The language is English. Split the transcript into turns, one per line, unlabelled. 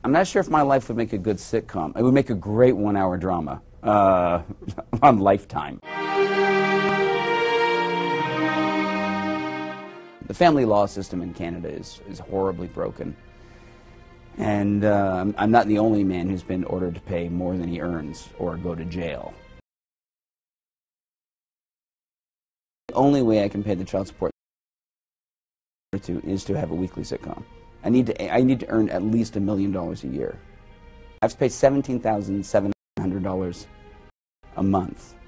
I'm not sure if my life would make a good sitcom. It would make a great one-hour drama on Lifetime. The family law system in Canada is horribly broken. And I'm not the only man who's been ordered to pay more than he earns or go to jail. The only way I can pay the child support is to have a weekly sitcom. I need to earn at least $1 million a year. I have to pay $17,700 a month